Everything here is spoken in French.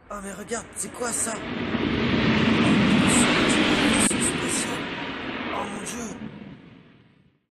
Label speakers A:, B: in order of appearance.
A: Oh mais regarde, c'est quoi ça? Oh, c'est un vaisseau spatial. Oh mon dieu.